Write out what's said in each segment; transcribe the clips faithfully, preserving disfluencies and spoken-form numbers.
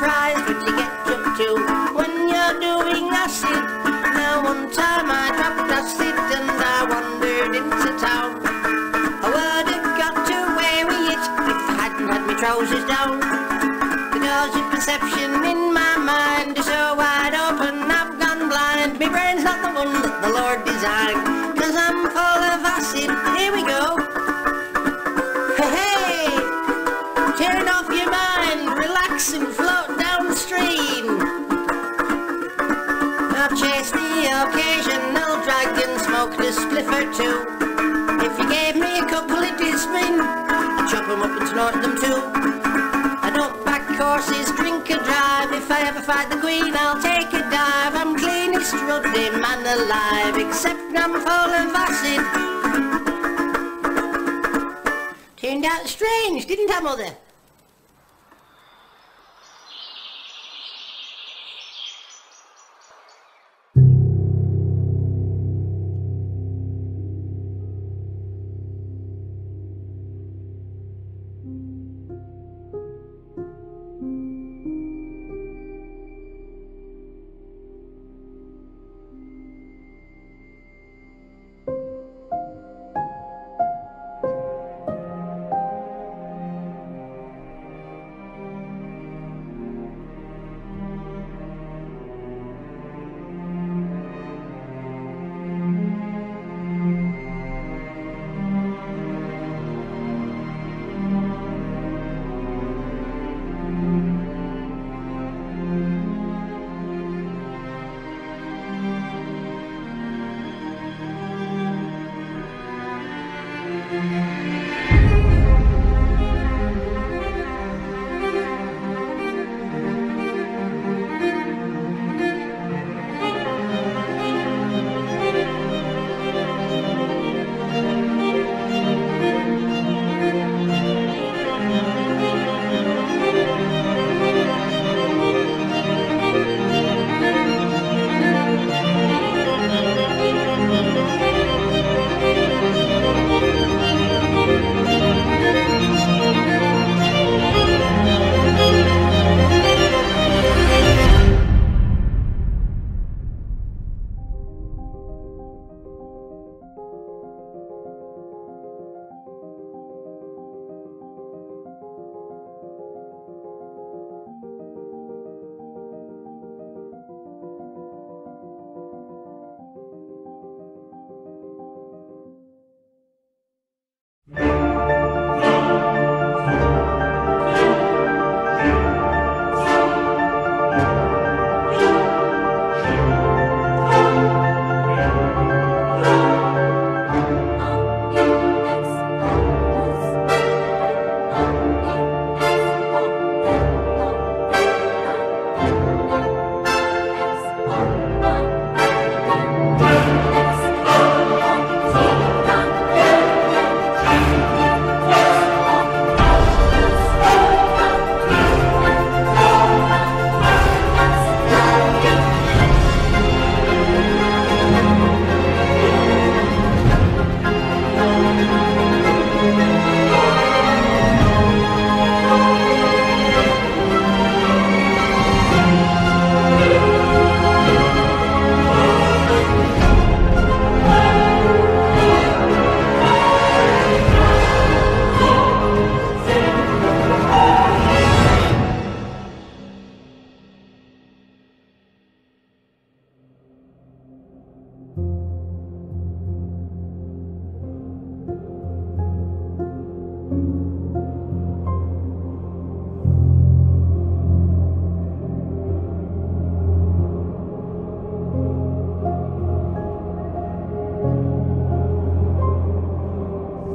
surprised what you get up to when you're doing acid. Now one time I dropped acid and I wandered into town. I would have got away with it if I hadn't had my trousers down. The doors of perception in my mind are so wide open I've gone blind. My brain's not the one that the Lord designed, 'cause I'm full of acid. Here we go. Hey, turn off your mind, relax and float downstream. I've chased the occasional dragon, smoked a spliff or two. If you gave me a couple of discipline, I'd chop them up and snort them too. I don't back horses, drink or drive. If I ever fight the Queen, I'll take a dive. I'm cleanest ruddy man alive, except I'm full of acid. Turned out strange, didn't I, Mother?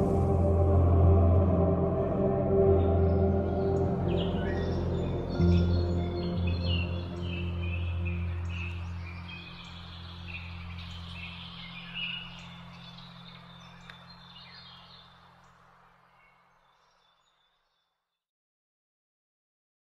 Mm-hmm.